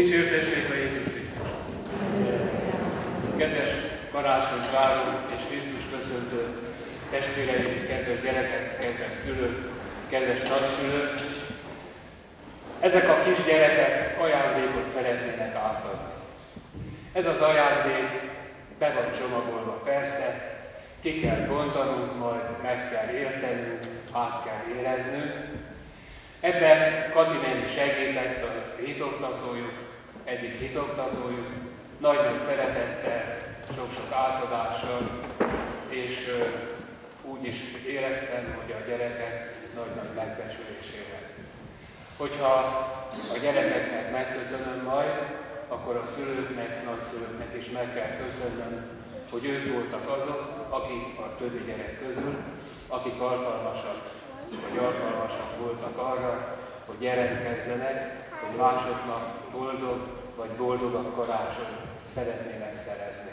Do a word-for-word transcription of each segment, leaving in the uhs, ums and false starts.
Dicsértessék a Jézus Krisztus! Kedves karácsonyt váró és Krisztus köszöntő testvéreim, kedves gyerekek, kedves szülők, kedves nagyszülők! Ezek a kis gyerekek ajándékot szeretnének átadni. Ez az ajándék be van csomagolva persze, ki kell bontanunk, majd meg kell értenünk, át kell éreznünk. Ebben Kati néni segített, a hitoktatójuk, egyik hitoktatójuk, nagy-nagy szeretettel, sok-sok átadással, és úgy is éreztem, hogy a gyerekek nagy-nagy megbecsülésével. Hogyha a gyerekeknek megköszönöm majd, akkor a szülőknek, nagyszülőknek is meg kell köszönnöm, hogy ők voltak azok, akik a többi gyerek közül, akik alkalmasak, vagy alkalmasak voltak arra, hogy jelentkezzenek, hogy másoknak boldog vagy boldogabb karácsonyt szeretnének szerezni.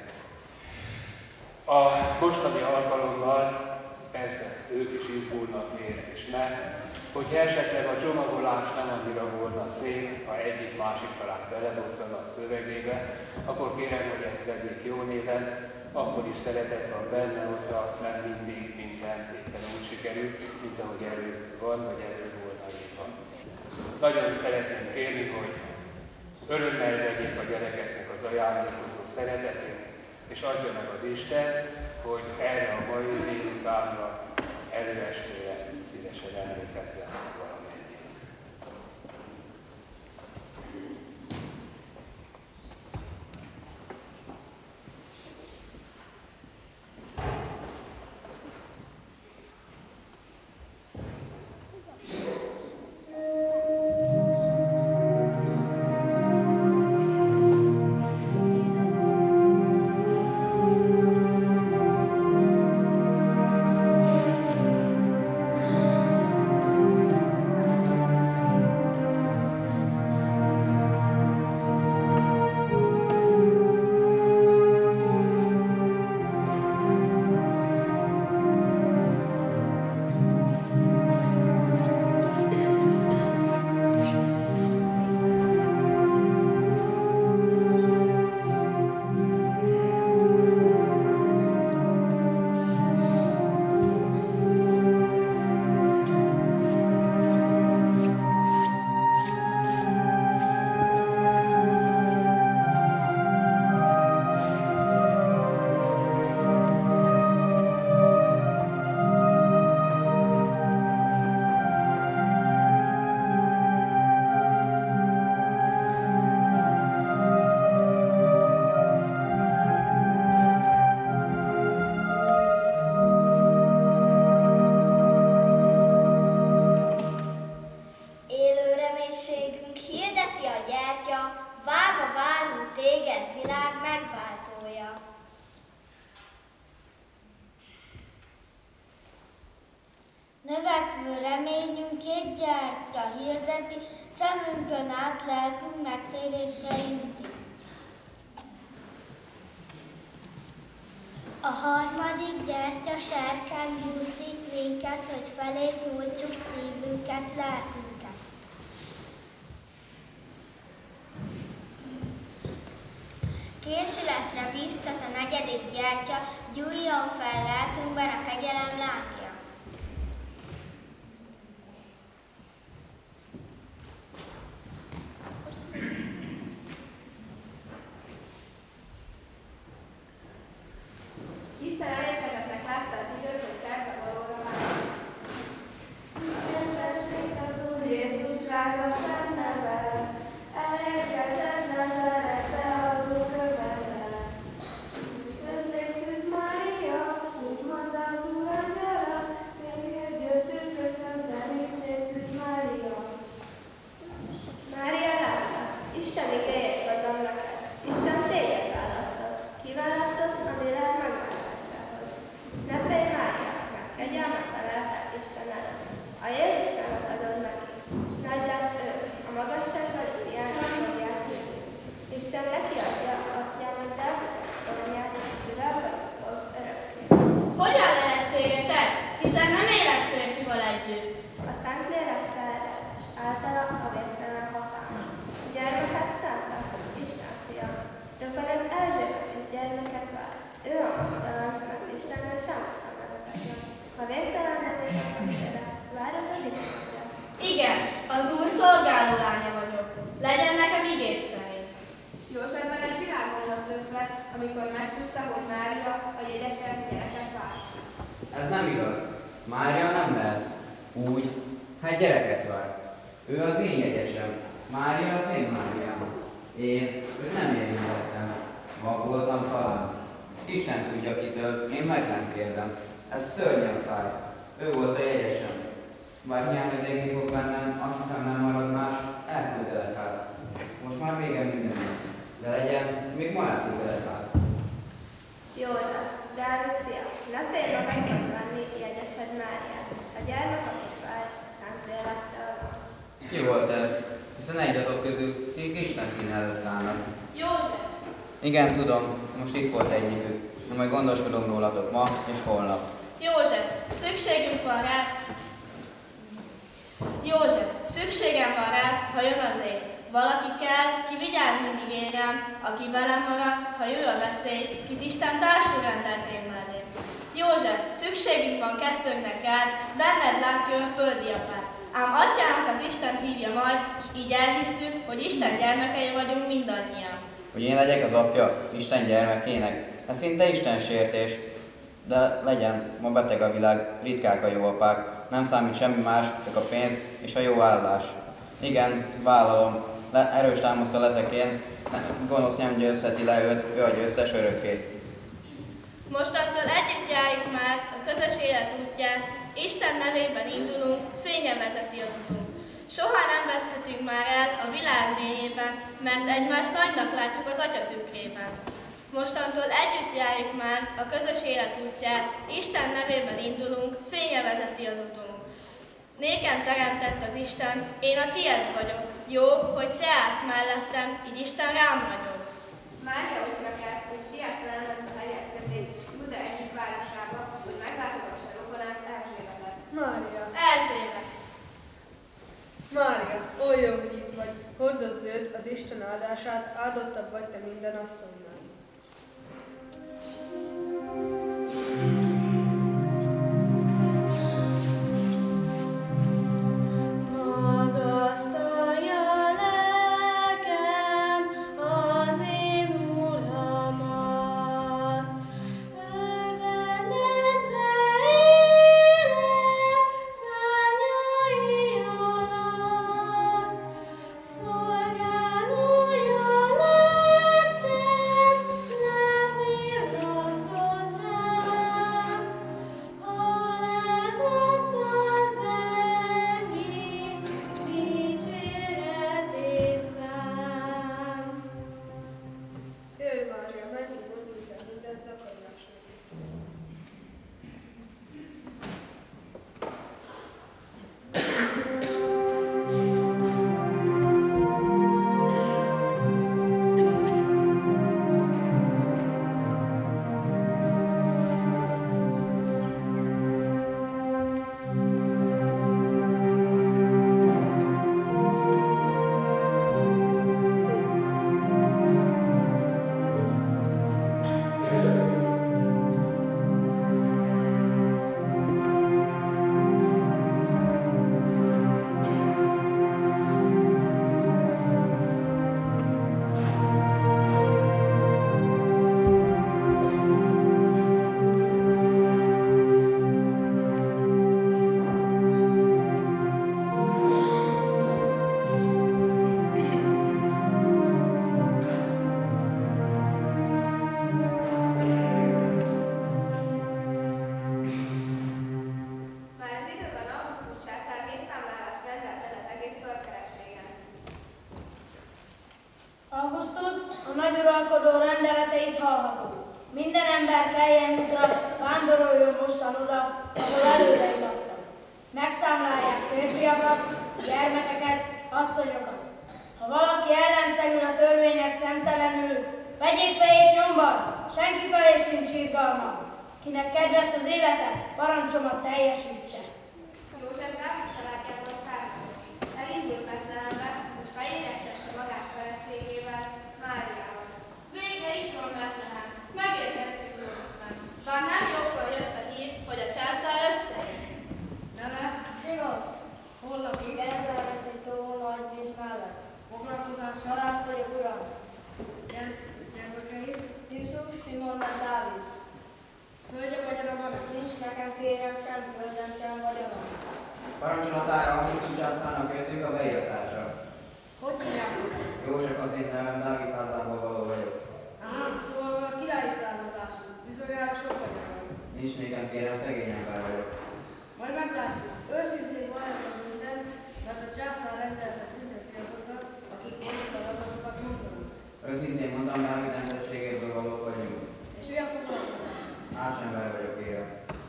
A mostani alkalommal persze ők is izgulnak, miért is ne, hogyha esetleg a csomagolás nem annyira volna szép, ha egyik-másik talán belebotlan a szövegébe, akkor kérem, hogy ezt vegyék jó néven, akkor is szeretet van benne, hogyha nem mindig minden éppen úgy sikerül, mint ahogy elő van, vagy elő volna írva. Nagyon szeretném kérni, hogy örömmel vegyék a gyerekeknek az ajándékozó szeretetét, és adja meg az Isten, hogy erre a mai délutánra, előestére szívesen emlékezzen valamennyi. Növekvő reményünkét gyertya hirdeti, szemünkön át lelkünk megtérésre inti. A harmadik gyertya serkán buzdít minket, hogy felé nyújtsuk szívünket, lelkünket. Készületre bíztat a negyedik gyertya, gyújjon fel lelkünkben a kegyelem lángja. Isten elérkezettnek látta az időt, hogy terve valóra vált. Dicsértessék az Úr Jézus drága szent neve, elérkezett Nazaretbe az ő követe. Üdvözlégy Szűz Mária, úgy mondta az Úr angyala, téged jöttünk köszönteni, szép Szűz Mária. Mária látta, Isten igéjét hozom neked. Isten téged választott, kiválasztott a világ megváltásához. Ne félj, Mária, mert kegyelmet találtál Isten előtt. A Jézus nevet adod neki. Nagy lesz ő, a magasságban Iliának fogják hívni. Isten neki adja atyának Dávidnak trónját, és uralkodni fog örökké. Hogyan lehetséges ez? Hiszen nem élek férfival együtt. A Szentlélek száll, és általa a végtelen hatalma. A gyermeket szánta Rögtön az Erzsébet is gyermeket vár. Ő a magtalan, mert Istennel semmosan nevetetlen. Ha végtelen nevének beszéle, várod az igényre. Igen, az Úr szolgáló lánya vagyok. Legyen nekem igét szerint. Józsefben egy világ omlott össze, amikor megtudta, hogy Mária a jegyesebb gyereket vár. Ez nem igaz. Mária nem lehet. Úgy, hát gyereket vár. Ő az én jegyesem. Mária az én Máriám. Én őt nem érintettem. Vak voltam talán. Isten tudja kitől, én meg nem kérdem. Ez szörnyen fáj. Ő volt a jegyesem. Bár hiányodégni fog bennem, azt hiszem nem marad más, elküldelek át. Most már vége mindennek. De legyen, még ma elküldelek át. József, Dávid fia, ne félj magadhoz venni jegyesed Máriát. A gyermek, amit vár, Szent Lélektől van. Ki volt ez? Hiszen egy azok közül, kik Isten szín előtt állnak. József! Igen, tudom, most itt volt egyikük. Na majd gondoskodom rólatok ma és holnap. József, szükségünk van rá. József, szükségem van rá, ha jön az éj. Valaki kell, ki vigyáz mindig én rám, aki velem marad, ha jön a veszély, kit Isten társul rendelt én mellé. József, szükségünk van kettőnknek rád, benned látja a földi apát. Ám atyánk az Istent hívja majd, és így elhisszük, hogy Isten gyermekei vagyunk mindannyian. Hogy én legyek az apja Isten gyermekének, ez szinte Isten sértés. De legyen, ma beteg a világ, ritkák a jó apák, nem számít semmi más, csak a pénz és a jó állás. Igen, vállalom, le, erős támasza leszek én, ne, gonosz nem győzheti le őt, ő a győztes örökké. Mostantól együtt járjuk már a közös élet útján, Isten nevében indulunk, fényen vezeti az utunk. Soha nem veszhetünk már el a világ mélyében, mert egymást nagynak látjuk az Atya tükrében. Mostantól együtt járjuk már a közös élet útját, Isten nevében indulunk, fényen vezeti az utunk. Nékem teremtett az Isten, én a tied vagyok. Jó, hogy te állsz mellettem, így Isten rám vagyok. Mária útra kelt, és sietve elment a helyek közé, Júda egyik városába, hogy meglátogassa rokonát Erzsébetet. Mária, Erzsébet! Mária, oly jó, hogy itt vagy. Hordozd őt, az Isten áldását, áldottabb vagy te minden asszonynál. uralkodó rendeleteit hallható. Minden ember keljen útra, vándoroljon mostan oda, ahol előre laktak. Megszámlálják férfiakat, gyermekeket, asszonyokat. Ha valaki ellenszegül a törvények szemtelenül, vegyék fejét nyomban, senki felé sincs irgalma. Kinek kedves az élete, parancsomat teljesítse. József Dávid családjából származik. Elindult Betlelembe, hogy fejéreztesse magát feleségével, Máriával. Végre Ugyan kérem, szegény ember vagyok. Majd meglátjuk. Őszintén vallatom mindent, mert a császár rendelte bünteti azokat, akik azokat adatokat mondanak. Őszintén mondom, mert minden tettségéből valók vagyunk. És mi a foglalkozása? Ácsember vagyok, érem.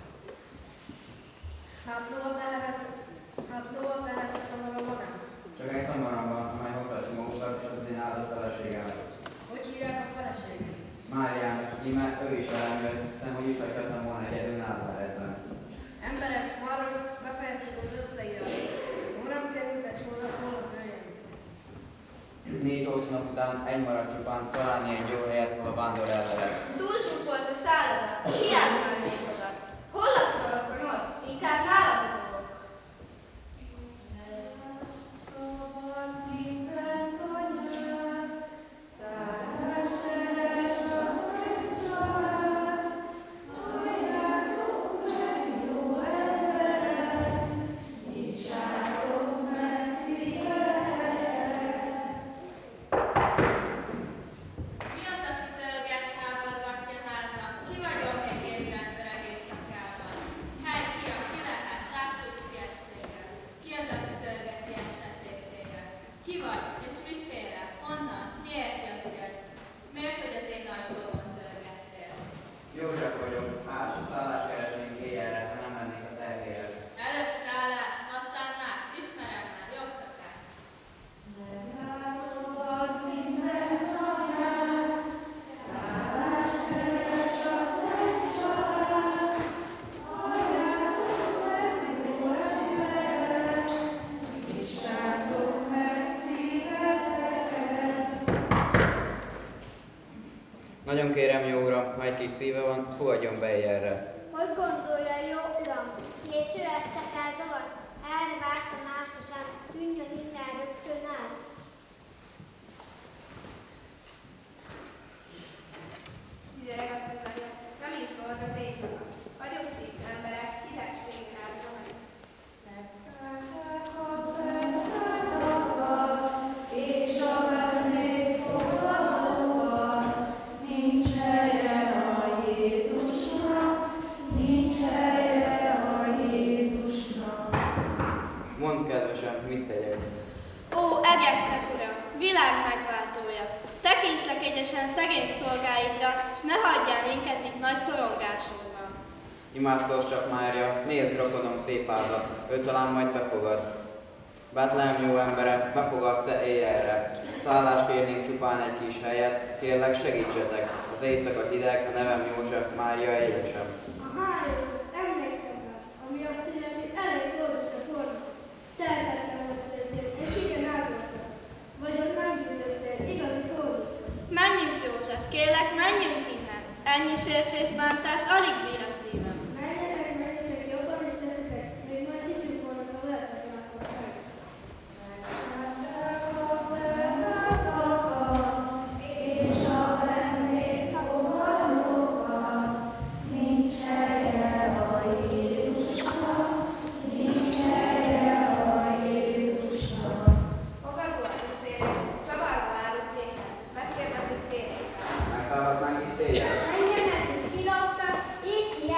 Hát lova tehet, hát lova tehet a szamara magán. Csak egy szamaram van, amely hozzási magukat, és az én áldott feleségemet. Hogy hívják a feleséget? Márián, íme ő is velem jött, nem úgy is hagyhattam volna egyedül Názáretben. Emberek, már befejeztük az összeírást. Uram, kerültek sorra, holnap jöjjön. Négy hosszú nap után egy maradt csupán találni egy jó helyet, hol a vándor elvehet. Túl sok volt a szálloda. Hiába mennék oda. Hol laknak a konod? Inkább nálatok vagyok. Nagyon kérem, jó uram, ha egy kis szíve van, fogadjon be ilyenre. Hogy gondolja, jó uram? Késő este kell zavar? Erre várta másra sem, tűnjön innen rögtön el. Gyerek azt hiszem, nem is szólt az éjszaka. Vagyok szép emberek, hidegség rázza meg. És a vendég fogadóban nincs helye a Jézusnak, nincs helye a Jézusnak. Mondd, kedvesem, mit tegyek? Ó, egeknek, uram, világ megváltója! Tekints kegyesen szegény szolgáidra, és ne hagyjál minket itt nagy szorongásunkban. Imádkozz csak, Mária, nézd, rokonom szép áldott, ő talán majd befogad. Bethlehem jó embere, befogadsz-e éjjelre? Szállást kérnénk csupán egy kis helyet, kérlek segítsetek. Az éjszaka hideg, a nevem József, Mária egyesem. A Máriusot emlékszem rá, ami azt illeti elég dolgos a forma. Tehetetlen volt az öcsém, és igen áldoztam. Vagyon meggyűjtöttél, igazi kódot. Menjünk, József, kérlek, menjünk innen. Ennyi sértést, bántást alig bír a szívem. Menjetek, menjetek, jobban is teszitek, még majd kicsit volna, ha veletek látok meg. És a vendég fogadóban nincs helye a Jézusnak, nincs helye a Jézusnak. Fogadó az cél, csavarba állott étel, megkérdezik férjével. Megszállhatnánk itt éjjel? Engemet is kiloptak, itt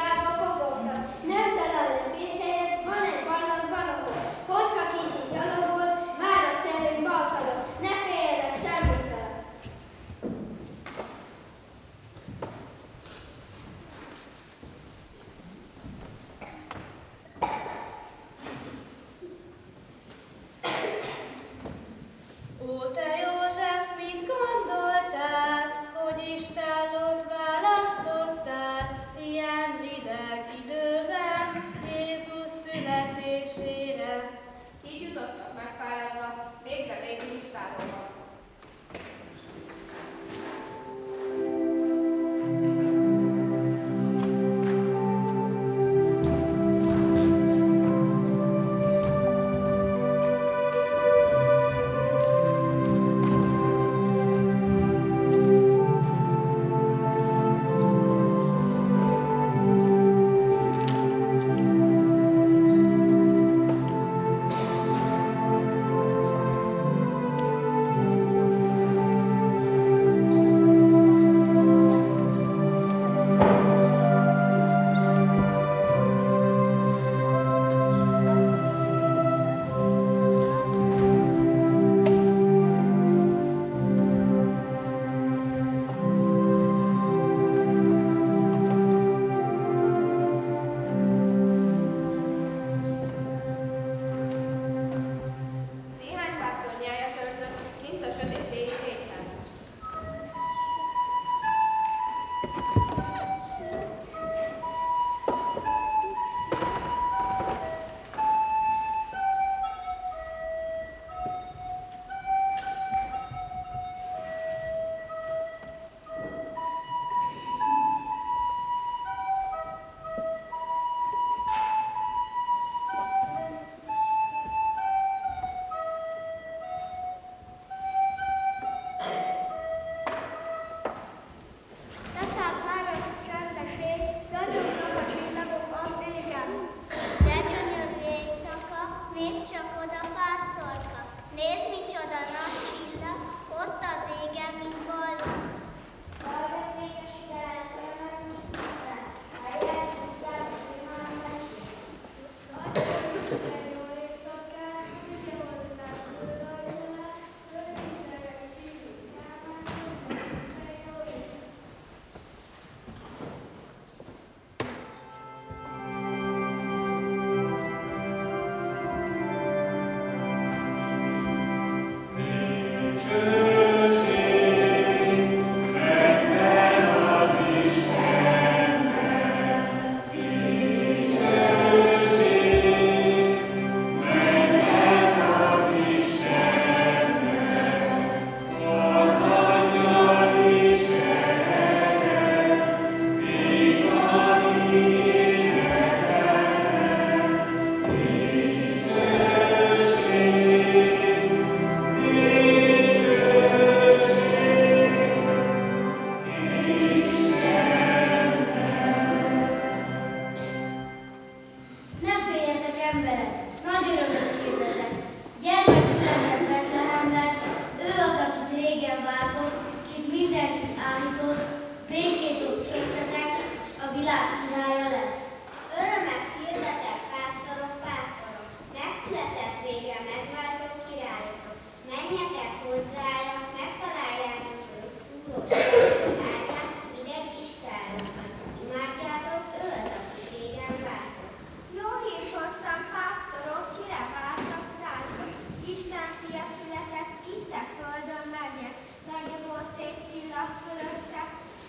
áhított, békét oszt köztetek, s a világ királya lesz. Örömet hirdetek, pásztorok, pásztorok, megszületett végre megváltó királyotok. Menjetek hozzája, megtaláljátok őt, szúróságát, ideg istálokban. Imádjátok, ő az, aki régen vártok. Jó hírt hoztam, pásztorok, kire vártak százba. Isten fia született, itt a földön megnyert, ragyogó szép csillag fölötte.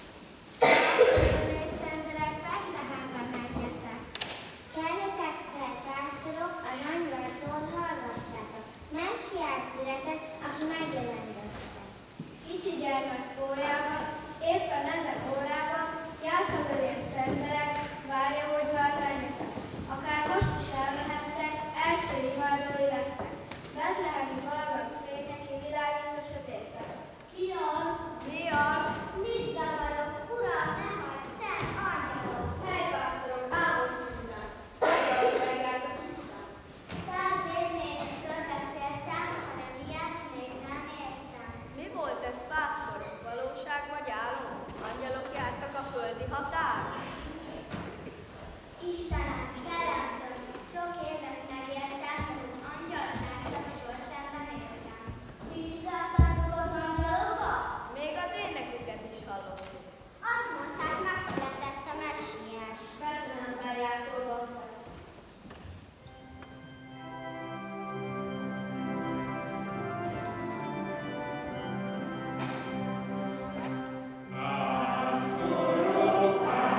Szentelek, Betlehembe menjetek. Keljetek fel, pásztorok, az angyal szól, hallgassátok. Messiás született, aki megjelentettek. Kicsi gyermek kórjában, éppen ezen órában, játszadodén szentelek, várja, hogy vár menjetek. Akár most is elmehettek, első imádói lesznek. Betlehemi barlang fényeki világít a sötétben. Ki az? Mi az? Mit zavarok? Uram, ne hagyd, szent angyalok! Helypásztorok, álmod minden. Megálltak vissza. Száz év még töltött értem, hanem ilyet még nem értem. Mi volt ez, pásztorok? Valóság vagy álom? Angyalok jártak a földi határon? Istenem, teremtőm, sok évet megéltem, hogy angyaltársak sorsem nem értem. Ti is láttátok az angyalokat? Még az éneküket is hallottuk. Azt mondták, megszületett a messiás. Betlehemben játszódott lesz. Pásztorok, pásztorok,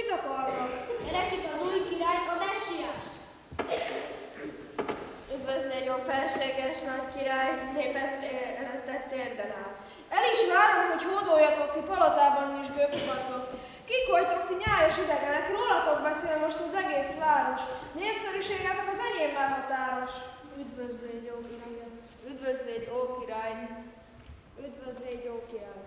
Mit akarnak? Keresik az új királyt, a messiást. Üdvözlégy, ó felséges nagy király, népet előtted térden áll. El is várom, hogy hódoljatok ti palotában is gőkupacok. Kik vagytok ti nyájas idegenek, rólatok beszél most az egész város. Népszerűségetek az enyémmel határos. Üdvözlégy, ó király! Üdvözlégy, ó király! Üdvözlégy, ó király!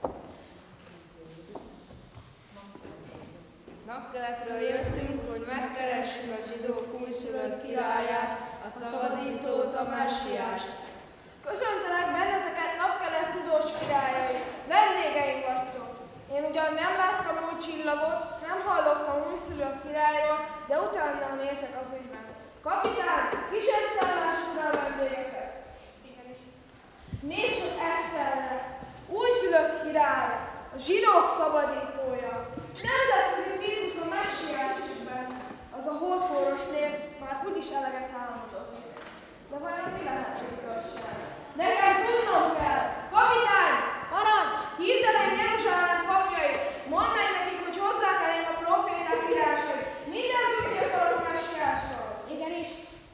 Napkeletről jöttünk, hogy megkeressük a zsidók újszülött királyát, a szabadítót, a messiást. Köszöntelek benneteket napkelet tudós királyai, vendégeim vagytok. Én ugyan nem láttam új csillagot, nem hallottam újszülött királyról, de utána nézek az ügyben. Kapitán, kísértszállásra a vendégeket! Még csak eszemre, újszülött király, a zsidók szabadítója, nemzetközi cirkusz a messiás ügyben, az a hódkóros nép már úgyis eleget álmodozik. De vajon mi lehet az igazság? Nekem tudnom kell! Kapitány! Parancs! Hívd el egy Jeruzsálem papjait! Mondd meg nekik, hogy hozzák el a proféták írásait! Minden tudják a messiásról! Igenis.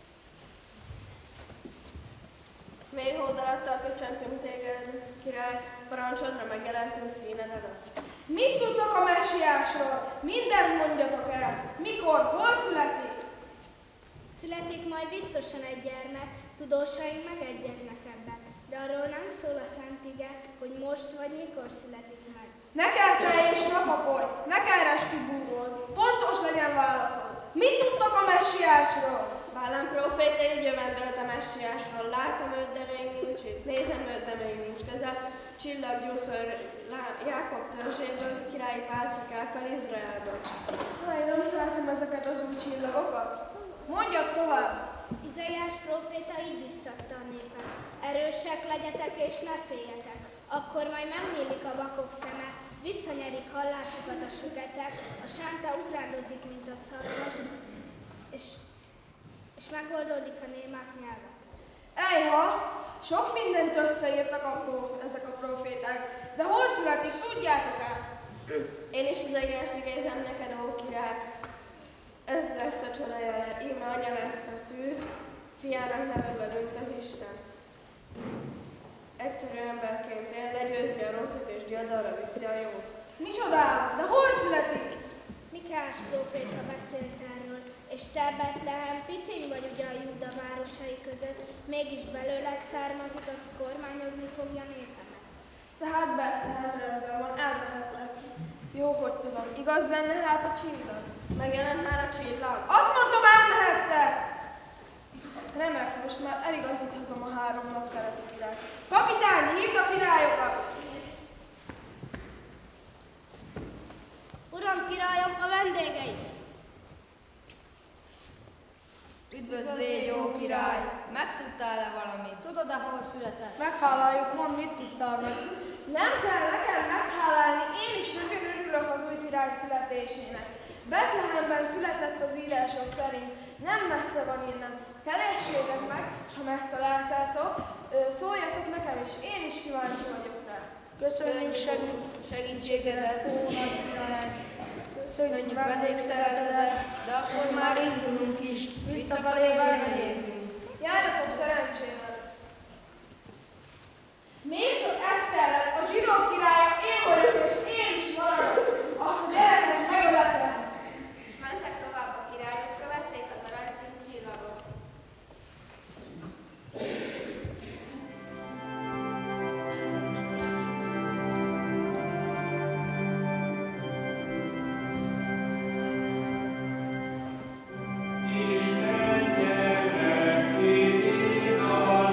Mély hódalattal köszöntünk téged, király, parancsodra megjelentünk színed előtt. Mit tudtok a messiásról? Mindent mondjatok el! Mikor? Hol születik? Születik majd biztosan egy gyermek, tudósaink megegyeznek ebben, de arról nem szól a Szent Ige, hogy most vagy mikor születik meg. Ne kell teljes napapolj, ne kell eskübúról, pontos legyen válaszod. Mit tudtok a messiásról? Bálám próféta így jövendölt a messiásról. Látom őt, de még nincs itt. Nézem őt, de még nincs közel. Csillag gyúl föl Jákob törzséből, királyi pálca kell fel Izraelből. Haj, nem szeretem ezeket az új csillagokat. Mondjak tovább! Izaiás próféta így biztatta a népet. Erősek legyetek és ne féljetek, akkor majd megnyílik a vakok szeme, visszanyerik hallásukat a süketek, a sánta ugrándozik, mint a szarvas, és, és megoldódik a némák nyelve. Ejha! Sok mindent összeírtak a prof- ezek a proféták, de hol születik, tudjátok el? Én is Izaiást igézem neked, ó király. Ez lesz a csoda jele, íme anya lesz a szűz, fiának neve velünk az Isten. Egyszerű emberként él, legyőzi a rosszat és diadalra viszi a jót. Micsodál, de hol születik? Mikáás próféta beszélt erről, és te, Betlehem, piciny vagy ugyan Júda városai között, mégis belőled származik, aki kormányozni fogja népemet. Tehát Betlehem rendben van, elmehettek. Jó, hogy tudom, igaz lenne hát a csillag? Megjelent már a csillag? Azt mondtam, elmehettek! Remek, most már eligazíthatom a három nap keleti királyt. Kapitány, hívd a királyokat! Uram, királyom, a vendégei! Üdvözlégy, jó király! Megtudtál-e valamit? Tudod-e, hol született? Megháláljuk, mondd, mit tudtál meg. Nem kell nekem meghálálni, én is nagyon örülök az új király születésének. Betlehemben született az írások szerint, nem messze van innen. Keressétek meg, és ha megtaláltátok, szóljatok nekem is, én is kíváncsi vagyok rá. Köszönjük segítségedet, ó nagy Izrael! Köszönjük vendégszeretetet, de akkor már indulunk is, visszafelé benézünk. Járjatok szerencsével! Még csak ez kellett, a zsidó királya én vagyok, és én is maradok. Azt a gyereknek megöletem. És mentek tovább a királyok, követték az aranyszín csillagot. Isten gyermek,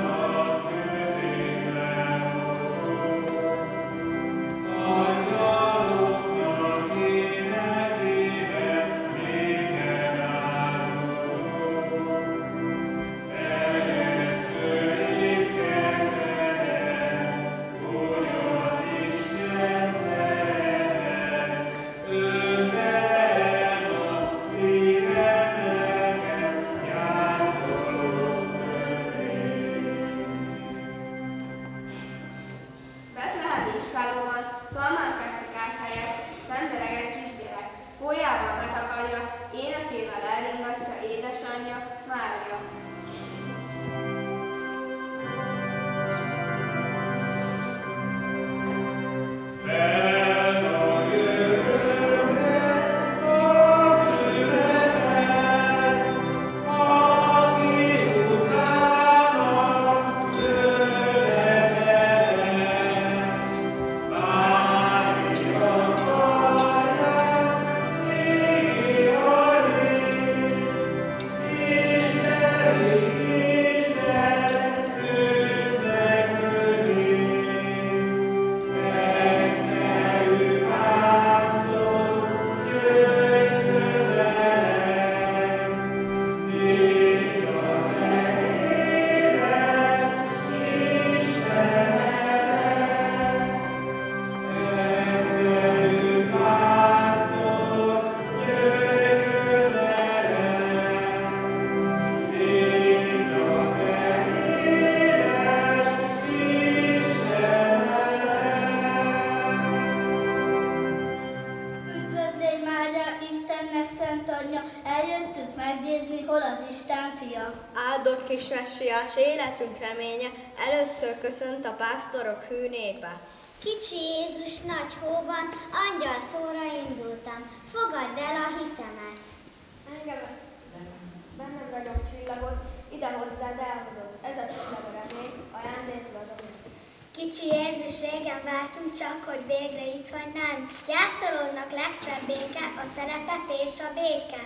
Isten fia. Áldott kis messiás, életünk reménye, először köszönt a pásztorok hű népe. Kicsi Jézus nagy hóban, angyal szóra indultam, fogadd el a hitemet. Engem bennem ragyog csillagot, ide hozzád elhozod, ez a csillag a remény, ajándékul adom. Kicsi Jézus, régen vártunk csak, hogy végre itt vagy nálunk. Jászolódnak legszebb béke, a szeretet és a béke.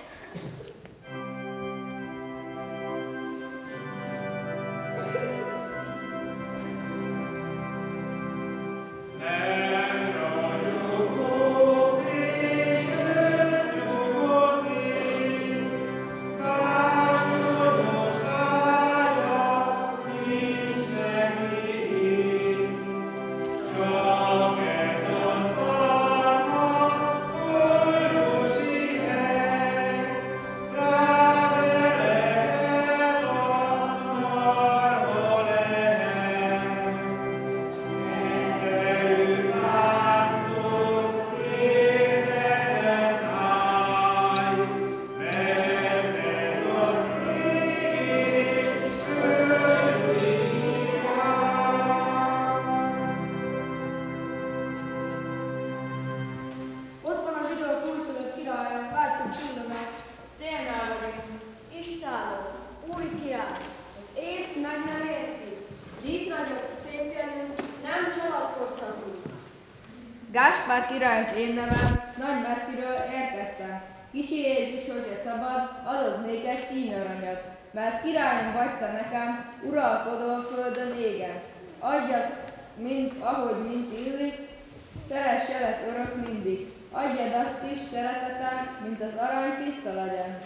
Gáspár király az én nevem, nagy messziről érkeztem. Kicsi Jézus, hogyha szabad, adod néked színaranyat, mert királyom vagy te nekem, uralkodó földön égen. Adjad, mint, ahogy mint illik, szeresselek örök mindig. Adjad azt is, szeretetem, mint az arany tiszta legyen.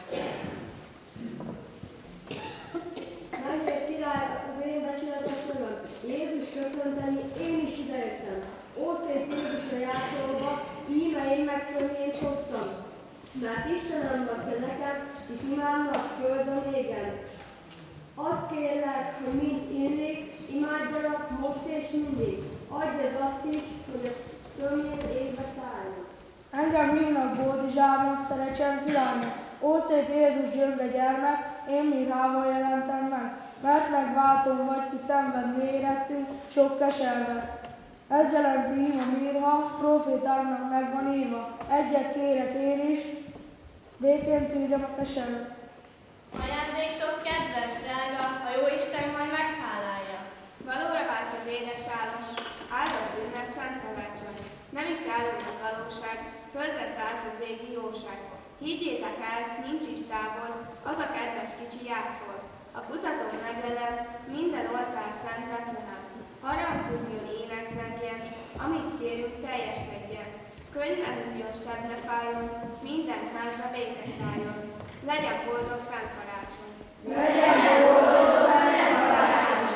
Meggyert király, az én becsületes öröm. Jézus köszönteni, én is idejöttem. Ó, szép Jézusra jászolva, íme én megkönnyét hoztam. Mert Istenem vagy te nekem, hisz imádnak földön égen. Azt kérlek, hogy mind illik, imádjalak most és mindig. Adjad azt is, hogy a könnyét égbe szálljon. Engem hívnak Bódizsárnak, szerecsen királynak. Ó, szép Jézus gyönge gyermek, én mirhával jelentem meg. Mert megváltom vagy, ki szenved mérettünk, sok keservet. Ez jelenti ím a mirha, profétáknak meg van írva. Egyet kérek én is, békén tűrjem a keservet. Ajándéktok kedves, drága, a Jóisten majd meghálálja. Valóra vált az édes álom, áldott ünnep szent karácsony. Nem is álom az valóság, földre szállt az égi jóság. Higgyétek el, nincs is távol, az a kedves kicsi jászol. A kutatók meglelem, minden oltár szent Betlehem. Harangzódjon énekszegjen, amit kérünk teljesedjen. Könny ne hulljon, seb ne fájjon, minden házra béke szálljon. Legyen boldog szent karácsony! Legyen boldog szent karácsony!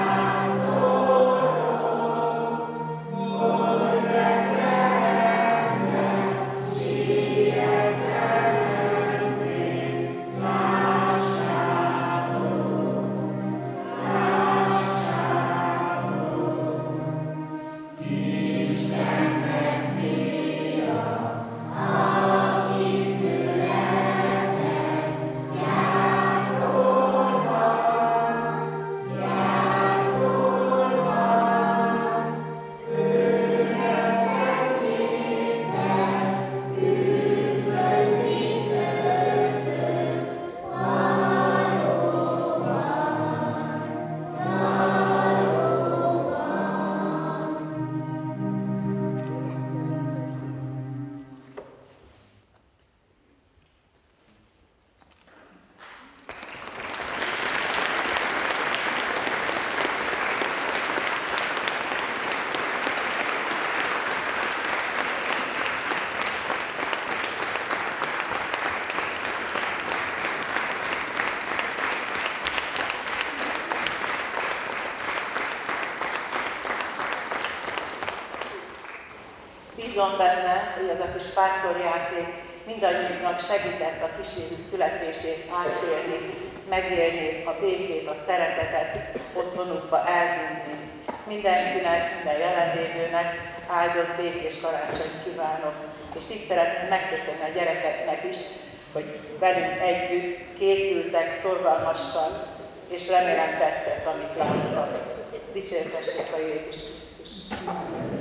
Amen. bízom benne, hogy ez a kis pásztorjáték mindannyiunknak segített a kísérő születését átélni, megélni a békét, a szeretetet, otthonukba elvinni. Mindenkinek, minden jelenlévőnek áldott békés karácsonyt kívánok. És így szeretném megköszönni a gyerekeknek is, hogy velünk együtt készültek szorgalmasan, és remélem tetszett, amit láttak. Dicsértessék a Jézus Krisztus!